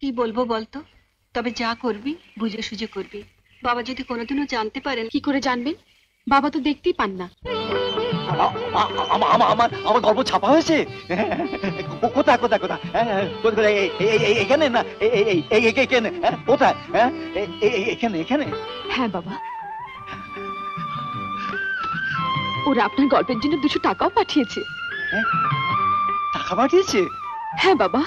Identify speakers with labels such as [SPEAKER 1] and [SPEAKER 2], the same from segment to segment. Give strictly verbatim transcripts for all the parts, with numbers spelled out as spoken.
[SPEAKER 1] কি বলবো বলতো, তবে যা করবি বুঝে সুঝে করবি। বাবা যদি কোনোদিনও জানতে পারেন।
[SPEAKER 2] কি করে জানবেন? বাবা তো দেখতেই পান না।
[SPEAKER 3] আমার আমার গল্প ছাপা হয়েছে? কোথায় কোথায় কোথায়? এখানে না এখানে? কোথায়? এখানে এখানে?
[SPEAKER 2] হ্যাঁ বাবা, ওরা আপনার গল্পের জন্য দুশো টাকাও পাঠিয়েছে।
[SPEAKER 3] টাকা পাঠিয়েছে?
[SPEAKER 2] হ্যাঁ বাবা।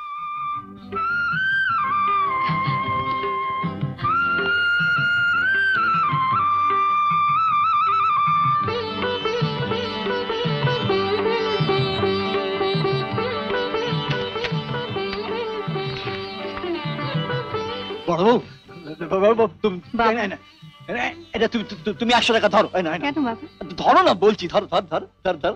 [SPEAKER 3] তুমি একশো টাকা ধরো। ধরো না বলছি, ধরো ধর ধর ধর ধর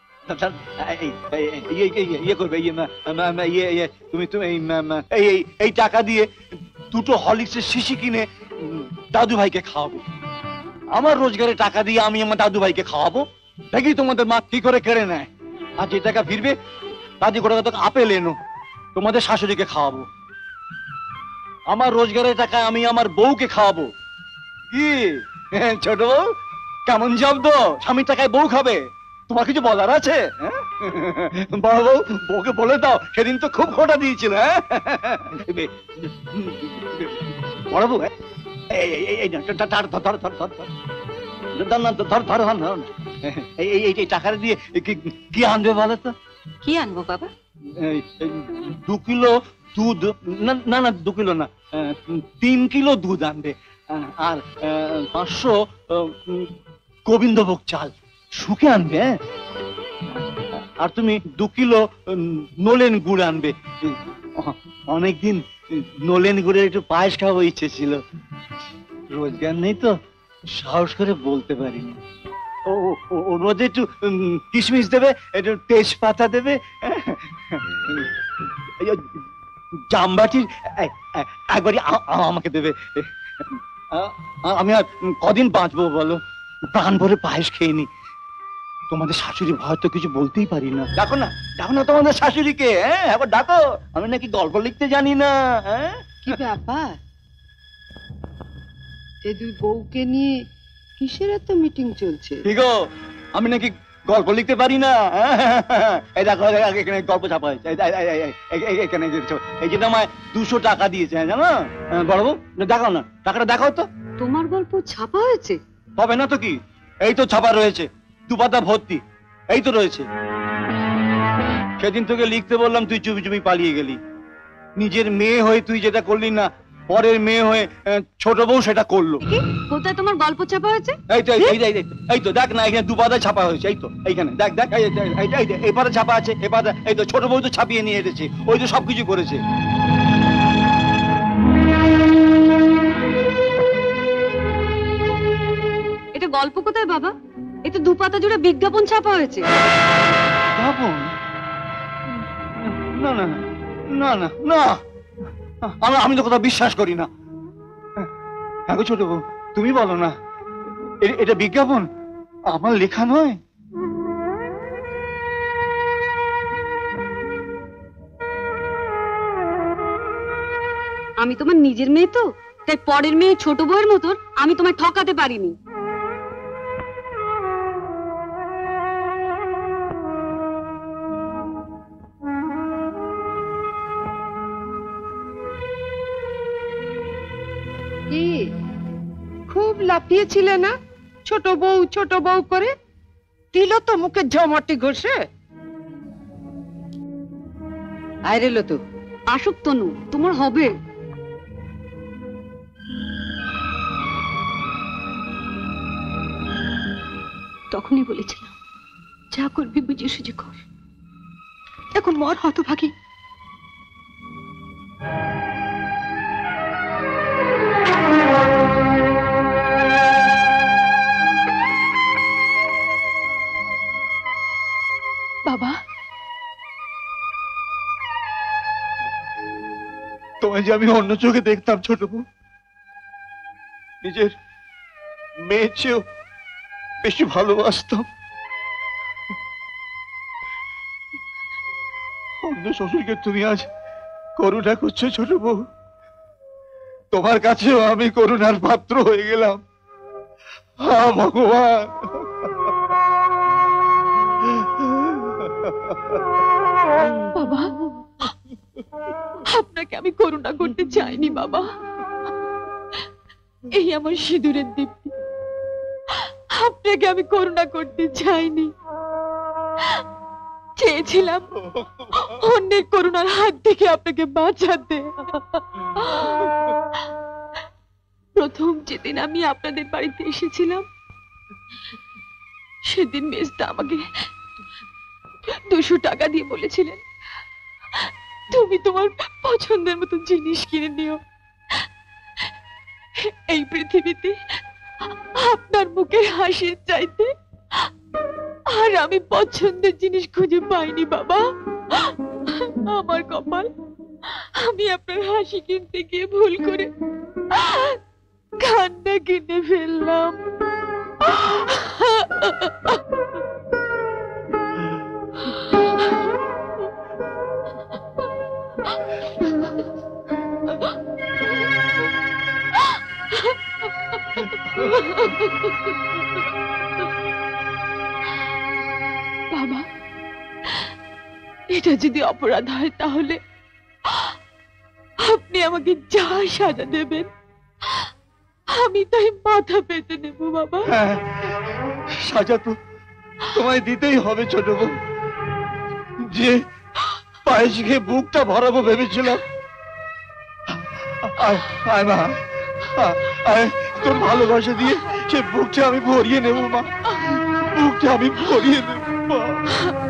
[SPEAKER 3] ইয়ে করবে। তুমি এই টাকা দিয়ে দুটো হরলিক্সের শিশি কিনে দাদু ভাইকে খাওয়াবো। আমার রোজগারের টাকা দিয়ে আমি আমার দাদু ভাইকে খাওয়াবো, দেখি তোমাদের মা কি করে কেড়ে নেয়। আর যে টাকা ফিরবে দাদি করে আপেল এনো, তোমাদের শাশুড়িকে খাওয়াবো। আমার রোজগারের টাকা আমি আমার বউকে খাওয়াবো। কি ছোট বউ, কেমন শব্দ? স্বামীর টাকায় বউ খাবে, তোমার কিছু বলার আছে? বড় বউ, বউকে বলে দাও সেদিন তো খুব খোটা দিয়েছিল। হ্যাঁ বড় বউ, এই টাকা দিয়ে কি আনবে বলো তো?
[SPEAKER 1] কি আনবো বাবা?
[SPEAKER 3] দু কিলো দুধ, না না দু কিলো না, তিন কিলো দুধ আনবে। আর পাঁচশো গোবিন্দভোগ চাল শুকে আনবে। আর তুমি দু কিলো নলেন গুড় আনবে। অনেকদিন নলেন গুড়ের একটু পায়েস খাওয়া ইচ্ছে ছিল, রোজগার নেই তো সাহস করে বলতে পারিনি। ও ওর মধ্যে একটু কিশমিশ দেবে, একটু তেজপাতা দেবে, জামবাটির একবারই আমাকে দেবে। আমি আর কদিন বাঁচবো বলো? প্রাণ ভরে পায়েস খেয়ে নি। তোমাদের শাশুড়ি ভয় তো কিছু বলতেই পারি না। ডাকো না, ডাকো না তোমাদের শাশুড়িকে। হ্যাঁ একবার ডাকো, আমি নাকি গল্প লিখতে জানি না। হ্যাঁ
[SPEAKER 4] কি ব্যাপার, এই দুই বউকে নিয়ে কিসের এত মিটিং চলছে?
[SPEAKER 3] ঠিক, আমি নাকি গল্প লিখতে পারি না। এই দেখো এখানে গল্প ছাপা হয়েছে, এখানে এই যে আমায় দুশো টাকা দিয়েছে জানো বড় বউ। দেখাও না টাকাটা, দেখাও তো।
[SPEAKER 1] তোমার গল্প ছাপা হয়েছে?
[SPEAKER 3] তবে না তো কি, এই তো ছাপা রয়েছে, দুপাতা ভর্তি, এই তো রয়েছে। সেদিন তোকে লিখতে বললাম, তুই চুপি চুপি পালিয়ে গেলি। নিজের মেয়ে হয়ে তুই যেটা করলি না, পরের মেয়ে হয়ে ছোট বউ সেটা করলো।
[SPEAKER 1] কোথায় তোমার গল্প ছাপা হয়েছে?
[SPEAKER 3] এই তো এই তো দেখ না, এখানে দুপাতা ছাপা হয়েছে। এই তো এইখানে দেখ দেখ, এই পাতা ছাপা আছে, এই পাতা। এই তো ছোট বউ তো ছাপিয়ে নিয়ে এসেছে, ওই তো সবকিছু করেছে।
[SPEAKER 1] এটা গল্প কোথায় বাবা? এটা দু পাতা জুড়ে বিজ্ঞাপন ছাপা হয়েছে।
[SPEAKER 3] বিজ্ঞাপন? না না না না না, আমি তো কথা বিশ্বাস করি না। হ্যাঁ ছোট বউ, তুমি বলো না, এটা বিজ্ঞাপন, আমার লেখা নয়।
[SPEAKER 1] আমি তোমার নিজের মেয়ে তো, তাই পরের মেয়ে ছোট বউয়ের মতন আমি তোমায় ঠকাতে পারিনি।
[SPEAKER 4] কি খুব লাফিয়েছিলে না ছোট বউ ছোট বউ করে? দিল তো মুখে ঝমটি ঘষে। আয় রে লতু,
[SPEAKER 1] আসুক তনু, তোমার হবে। তখনই বলেছিলাম যা করবি বুঝে সুঝে কর। এখন মর হতভাগী।
[SPEAKER 2] বাবা,
[SPEAKER 3] তোমায় যে আমি অন্য চোখে দেখতাম ছোট বউ, নিজের মেয়ের চেয়েও বেশি ভালোবাসতাম। অন্য শ্বশুরকে তুমি আজ করুণা করছো ছোট বউ? তোমার কাছেও আমি করুণার পাত্র হয়ে গেলাম। হা ভগবান।
[SPEAKER 2] বাবা, আপনাকে আমি করুণা করতে চাইনি বাবা। এই আমার সিঁদুরের দীপ্তি, আপনাকে আমি করুণা করতে চাইনি। চেয়েছিলাম অন্যের করুণার হাত থেকে আপনাকে বাঁচাতে। প্রথম যেদিন আমি আপনাদের বাড়িতে এসেছিলাম, সেদিন মেজদা আমাকে দুশো টাকা দিয়ে বলেছিলেন, তুমি তোমার পছন্দের মতো জিনিস কিনে নিও। এই পৃথিবীতে আপনার মুখের হাসির চাইতে আর আমি পছন্দের জিনিস খুঁজে পাইনি বাবা। আমার কপাল, আমি আপনার হাসি কিনতে গিয়ে ভুল করে কান্না কিনে ফেললাম। বাবা, এটা যদি অপরাধ হয় তাহলে আপনি আমাকে যা সাজা দেবেন আমি তাই মাথা পেতে নেব বাবা।
[SPEAKER 3] হ্যাঁ, সাজা তো তোমায় দিতেই হবে ছোট বউ। যে পায়েস খেয়ে বুকটা ভরাবো ভেবেছিলাম, আয় আয় মা, আয়, আয়, তোর ভালোবাসা দিয়ে সে বুকটা আমি ভরিয়ে নেবো মা, বুকটা আমি ভরিয়ে নেবো মা।